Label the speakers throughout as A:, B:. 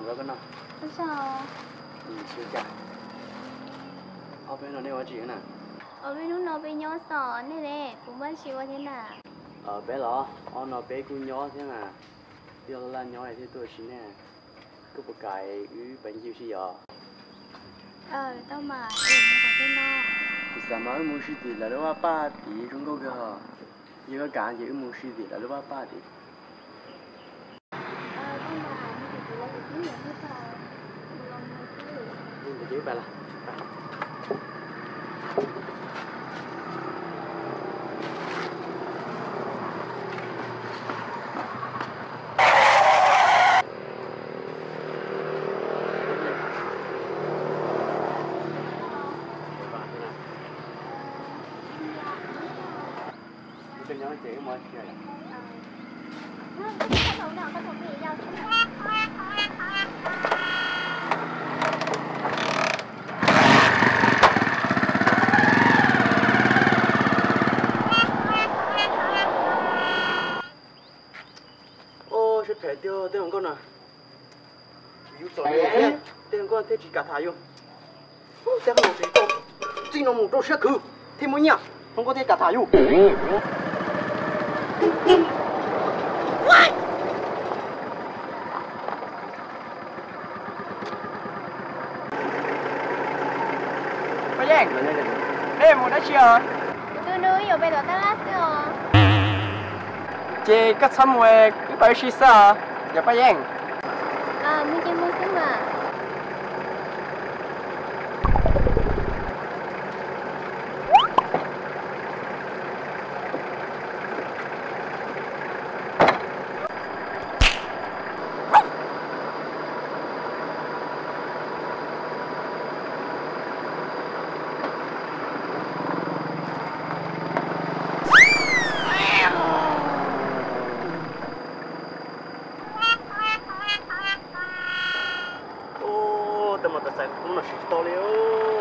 A: đó cái nào.
B: Sao?
A: Chưa chả. Ở bên nó nêu ở chuyện nè.
B: Ở bênนู้nó bên nhỏ sọ này nè, cũng vẫn chịu thế nào?
A: Ở bé đó, nó bé cũng nhỏ thế nè. Bây giờ là nhỏ này thì tôi xin nè. Cứ một cái bệnh gì giờ.
B: Tao mà em có tên đó.
A: Thì sao mà mua gì thì là lúc ba tỷ trong câu kia hả? Giờ cái gì mua gì thì là lúc ba tỷ.
B: Tao mà mình chỉ là cái gì hết rồi.
A: Nhưng mà chứ bà là. Cái nhóm chị mới chơi.
B: Cái đầu nào có thuộc về nhau.
A: Ô, sẽ phải tiêu tiêu con à? Yêu rồi đấy, tiêu con thế chỉ cả thải yêu. Ô, tiêu con chỉ có, chỉ nó một chỗ sẽ khử, thì mới nhá, không có thể cả thải yêu. Bây giờ, em muốn nói chưa?
B: Tôi nói ở bên đó tao lát rồi.
A: Chị cắt xong rồi, cứ phải xí sao? Giờ bây giờ.
B: Mình chỉ muốn xin mà.
A: Tao mà tao sai cũng là shit to liu.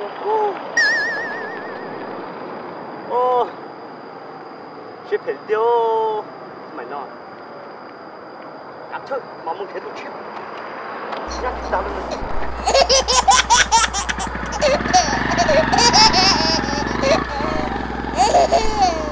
A: Shit phải tiêu. Mày nói. Cắt thôi, mà muốn thế tụi chip. Nhắc tao lên.